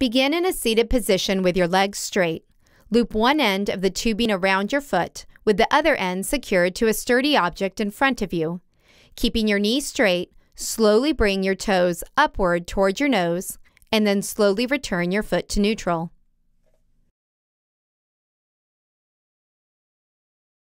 Begin in a seated position with your legs straight. Loop one end of the tubing around your foot, with the other end secured to a sturdy object in front of you. Keeping your knees straight, slowly bring your toes upward toward your nose, and then slowly return your foot to neutral.